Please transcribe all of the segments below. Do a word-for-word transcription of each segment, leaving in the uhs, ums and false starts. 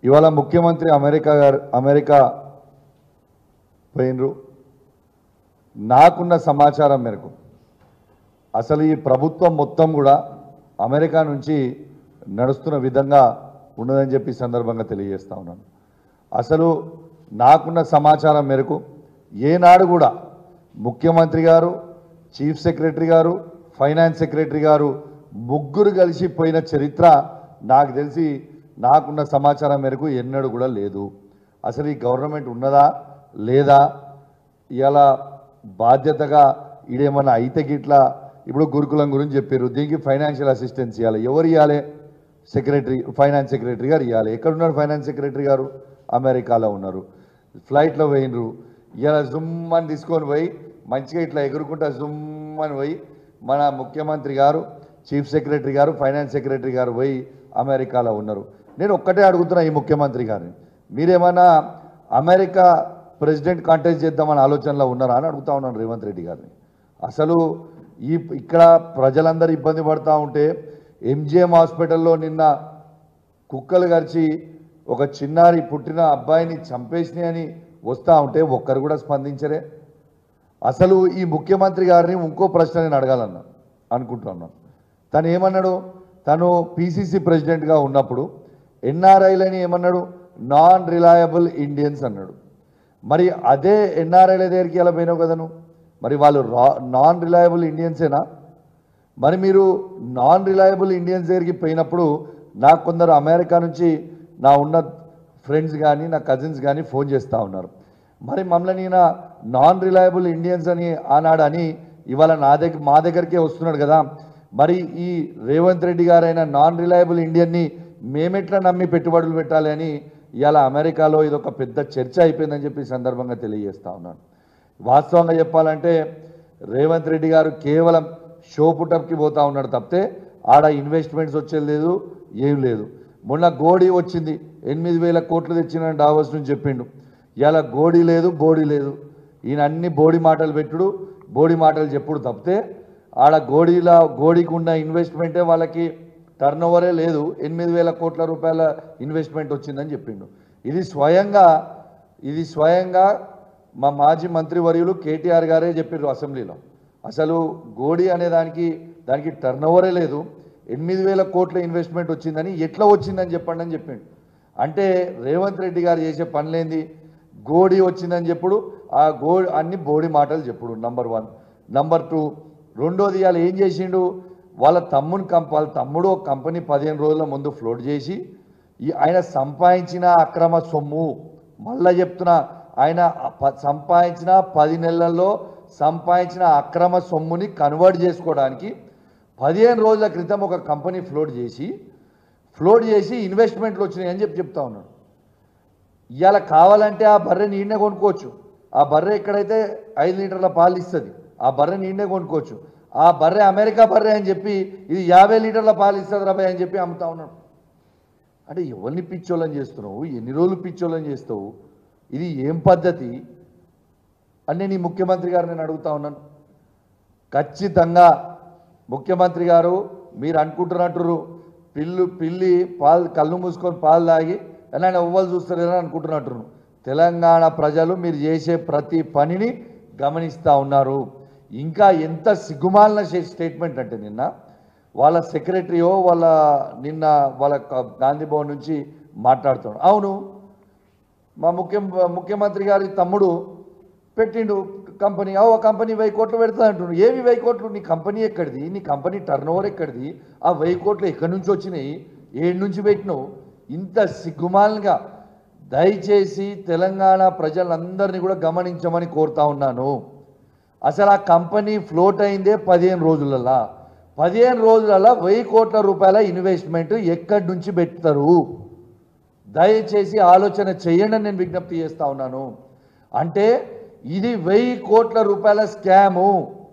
ఇవాళ ముఖ్యమంత్రి అమెరికా గారు అమెరికా పోయినరు. నాకున్న సమాచారం మేరకు అసలు ఈ ప్రభుత్వం మొత్తం కూడా అమెరికా నుంచి నడుస్తున్న విధంగా ఉన్నదని చెప్పి సందర్భంగా తెలియజేస్తా ఉన్నాను. అసలు నాకున్న సమాచారం మేరకు ఏనాడు కూడా ముఖ్యమంత్రి గారు, చీఫ్ సెక్రటరీ గారు, ఫైనాన్స్ సెక్రటరీ గారు ముగ్గురు కలిసి పోయిన చరిత్ర నాకు తెలిసి నాకున్న సమాచారం మేరకు ఎన్నడూ కూడా లేదు. అసలు ఈ గవర్నమెంట్ ఉన్నదా లేదా, ఇలా బాధ్యతగా ఇదేమన్నా అయితే గిట్లా ఇప్పుడు గురుకులం గురించి చెప్పారు, దీనికి ఫైనాన్షియల్ అసిస్టెన్స్ ఇవ్వాలి. ఎవరు ఇవ్వాలి? సెక్రటరీ, ఫైనాన్స్ సెక్రటరీ గారు ఇవ్వాలి. ఎక్కడున్నారు ఫైనాన్స్ సెక్రటరీ గారు? అమెరికాలో ఉన్నారు. ఫ్లైట్లో పోయినరు. ఇలా జుమ్ అని తీసుకొని పోయి మంచిగా ఇట్లా ఎగురుకుంటా జుమ్ అని పోయి మన ముఖ్యమంత్రి గారు, చీఫ్ సెక్రటరీ గారు, ఫైనాన్స్ సెక్రటరీ గారు పోయి అమెరికాలో ఉన్నారు. నేను ఒక్కటే అడుగుతున్నా ఈ ముఖ్యమంత్రి గారిని, మీరేమన్నా అమెరికా ప్రెసిడెంట్ కాంటెస్ట్ చేద్దామని ఆలోచనలో ఉన్నారా అని అడుగుతా ఉన్నాను రేవంత్ రెడ్డి గారిని. అసలు ఈ ఇక్కడ ప్రజలందరూ ఇబ్బంది పడుతూ ఉంటే ఎంజిఎం హాస్పిటల్లో నిన్న కుక్కలు గరిచి ఒక చిన్నారి పుట్టిన అబ్బాయిని చంపేసినాయని వస్తూ ఉంటే ఒక్కరు కూడా స్పందించరే. అసలు ఈ ముఖ్యమంత్రి గారిని ఇంకో ప్రశ్న నేను అడగాలన్నా అనుకుంటున్నాను. తను ఏమన్నాడు? తను పిసిసి ప్రెసిడెంట్గా ఉన్నప్పుడు ఎన్ఆర్ఐలని ఏమన్నాడు? నాన్ రిలయబుల్ ఇండియన్స్ అన్నాడు. మరి అదే ఎన్ఆర్ఐల దగ్గరికి ఎలా పోయినావు కదా నువ్వు? మరి వాళ్ళు రా నాన్ రిలయబుల్ ఇండియన్సేనా? మరి మీరు నాన్ రిలయబుల్ ఇండియన్స్ దగ్గరికి పోయినప్పుడు నాకు కొందరు అమెరికా నుంచి నా ఉన్న ఫ్రెండ్స్ కానీ నా కజిన్స్ కానీ ఫోన్ చేస్తూ ఉన్నారు. మరి మమ్మల్ని ఈయన నాన్ రిలయబుల్ ఇండియన్స్ అని ఆనాడు అని ఇవాళ నా దగ్గర మా దగ్గరికే వస్తున్నాడు కదా, మరి ఈ రేవంత్ రెడ్డి గారైన నాన్ రిలయబుల్ ఇండియన్ని మేమెట్లా నమ్మి పెట్టుబడులు పెట్టాలి అని ఇవాళ అమెరికాలో ఇదొక పెద్ద చర్చ అయిపోయిందని చెప్పి సందర్భంగా తెలియజేస్తూ ఉన్నాను. వాస్తవంగా చెప్పాలంటే రేవంత్ రెడ్డి గారు కేవలం షో పుటప్కి పోతూ ఉన్నాడు తప్పితే ఆడ ఇన్వెస్ట్మెంట్స్ వచ్చేది లేదు, ఏం లేదు. మొన్న గోడీ వచ్చింది, ఎనిమిది వేల కోట్లు తెచ్చిన డావోస్ నుంచి చెప్పిండు. ఇలా గోడీ లేదు, బోడీ లేదు. ఈయన అన్ని బోడి మాటలు పెట్టుడు, బోడి మాటలు చెప్పుడు తప్పితే ఆడ గోడీలా గోడీకి ఉన్న ఇన్వెస్ట్మెంటే వాళ్ళకి టర్న్ ఓవరే లేదు. ఎనిమిది వేల కోట్ల రూపాయల ఇన్వెస్ట్మెంట్ వచ్చిందని చెప్పిండు. ఇది స్వయంగా ఇది స్వయంగా మా మాజీ మంత్రివర్యులు కేటీఆర్ గారే చెప్పారు అసెంబ్లీలో. అసలు గోడీ అనే దానికి దానికి టర్న్ ఓవరే లేదు, ఎనిమిది వేల కోట్ల ఇన్వెస్ట్మెంట్ వచ్చిందని ఎట్లా వచ్చిందని చెప్పండి అని చెప్పిండు. అంటే రేవంత్ రెడ్డి గారు చేసే పనులేంది? గోడీ వచ్చిందని చెప్పుడు, ఆ గో అన్ని బోడి మాటలు చెప్పుడు. Number one. నంబర్ టూ, రెండోది ఇవాళ ఏం చేసిండు? వాళ్ళ తమ్ముని కంప వాళ్ళ తమ్ముడు ఒక కంపెనీ పదిహేను రోజుల ముందు ఫ్లోట్ చేసి ఈ ఆయన సంపాదించిన అక్రమ సొమ్ము, మళ్ళా చెప్తున్నా, ఆయన సంపాదించిన పది నెలల్లో సంపాదించిన అక్రమ సొమ్ముని కన్వర్ట్ చేసుకోవడానికి పదిహేను రోజుల క్రితం ఒక కంపెనీ ఫ్లోట్ చేసి ఫ్లోట్ చేసి ఇన్వెస్ట్మెంట్లు వచ్చినాయి అని చెప్పి చెప్తా ఉన్నాడు. ఇవాళ కావాలంటే ఆ బర్రె నీడనే కొనుక్కోవచ్చు. ఆ బర్రె ఎక్కడైతే ఐదు లీటర్ల పాలు ఇస్తుంది ఆ బర్రె నీడనే కొనుక్కోవచ్చు. ఆ బర్రె అమెరికా బర్రె అని చెప్పి ఇది యాభై లీటర్ల పాలు ఇస్తుంది రాబాయ్ అని చెప్పి అమ్ముతా ఉన్నాడు. అంటే ఎవరిని పిచ్చోళ్ళని చేస్తున్నావు? ఎన్ని రోజులు పిచ్చోళ్ళని చేస్తావు? ఇది ఏం పద్ధతి అని నేను ఈ ముఖ్యమంత్రి గారు నేను అడుగుతా ఉన్నాను. ఖచ్చితంగా ముఖ్యమంత్రి గారు మీరు అనుకుంటున్నట్టు పిల్లు పిల్లి పాలు కళ్ళు మూసుకొని పాలు తాగి ఎలా ఎవ్వరు చూస్తారని అనుకుంటున్నట్టు తెలంగాణ ప్రజలు మీరు చేసే ప్రతి పనిని గమనిస్తూ ఉన్నారు. ఇంకా ఎంత సిగ్గుమాలిన స్టేట్మెంట్ అంటే నిన్న వాళ్ళ సెక్రటరీయో వాళ్ళ నిన్న వాళ్ళ గాంధీ భవన్ నుంచి మాట్లాడుతున్నాడు. అవును, మా ముఖ్య ముఖ్యమంత్రి గారి తమ్ముడు పెట్టిండు కంపెనీ, ఆ కంపెనీ వెయ్యి కోట్లు పెడుతుంది అంటున్నాడు. ఏమి వెయ్యి కోట్లు? నీ కంపెనీ ఎక్కడిది? నీ కంపెనీ టర్న్ ఓవర్ ఎక్కడిది? ఆ వెయ్యి కోట్లు ఎక్కడి నుంచి వచ్చినాయి? ఏడు నుంచి పెట్టినావు? ఇంత సిగ్గుమాలంగా దయచేసి తెలంగాణ ప్రజలందరినీ కూడా గమనించమని కోరుతా ఉన్నాను. అసలు ఆ కంపెనీ ఫ్లోట్ అయిందే పదిహేను రోజులలో పదిహేను రోజులలో వెయ్యి కోట్ల రూపాయల ఇన్వెస్ట్మెంట్ ఎక్కడి నుంచి పెడతారు? దయచేసి ఆలోచన చేయండి అని నేను విజ్ఞప్తి చేస్తూ ఉన్నాను. అంటే ఇది వెయ్యి కోట్ల రూపాయల స్కాము.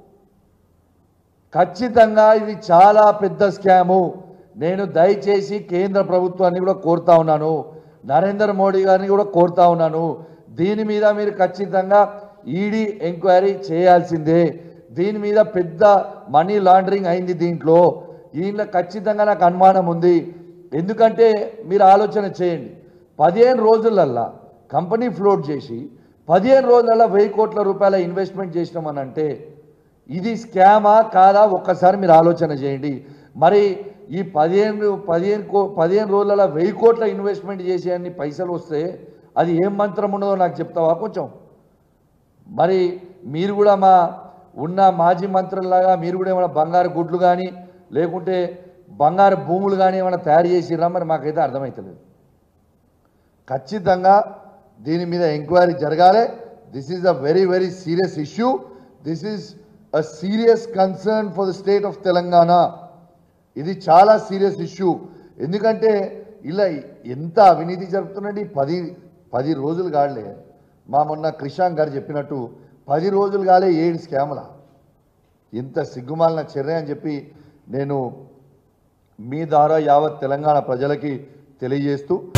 ఖచ్చితంగా ఇది చాలా పెద్ద స్కాము. నేను దయచేసి కేంద్ర ప్రభుత్వాన్ని కూడా కోరుతా ఉన్నాను, నరేంద్ర మోడీ గారిని కూడా కోరుతా ఉన్నాను, దీని మీద మీరు ఖచ్చితంగా ఈడీ ఎంక్వైరీ చేయాల్సిందే. దీని మీద పెద్ద మనీ లాండరింగ్ అయింది దీంట్లో. దీంట్లో ఖచ్చితంగా నాకు అనుమానం ఉంది. ఎందుకంటే మీరు ఆలోచన చేయండి, పదిహేను రోజులల్లా కంపెనీ ఫ్లోట్ చేసి పదిహేను రోజులల్లా వెయ్యి కోట్ల రూపాయల ఇన్వెస్ట్మెంట్ చేసినామని అంటే ఇది స్కామా కాదా ఒక్కసారి మీరు ఆలోచన చేయండి. మరి ఈ పదిహేను పదిహేను కో పదిహేను రోజుల వెయ్యి కోట్ల ఇన్వెస్ట్మెంట్ చేసే అన్ని పైసలు వస్తే అది ఏం మంత్రం ఉన్నదో నాకు చెప్తావా కొంచెం? మరి మీరు కూడా మా ఉన్న మాజీ మంత్రుల్లాగా మీరు కూడా ఏమైనా బంగారు గుడ్లు కానీ లేకుంటే బంగారు భూములు కానీ ఏమైనా తయారు చేసిరా? మరి మాకైతే అర్థమవుతలేదు. ఖచ్చితంగా దీని మీద ఎంక్వైరీ జరగాలి. This is a very very serious issue. This is a serious concern for the state of Telangana. ఇది చాలా సీరియస్ ఇష్యూ. ఎందుకంటే ఇలా ఎంత అవినీతి జరుగుతుందండి. పది పది రోజులు కాలే, మా మొన్న క్రిషాంక్ గారు చెప్పినట్టు పది రోజులు కాలే ఏడు స్కాముల. ఇంత సిగ్గుమాలిన చర్య అని చెప్పి నేను మీ ద్వారా యావత్ తెలంగాణ ప్రజలకి తెలియజేస్తూ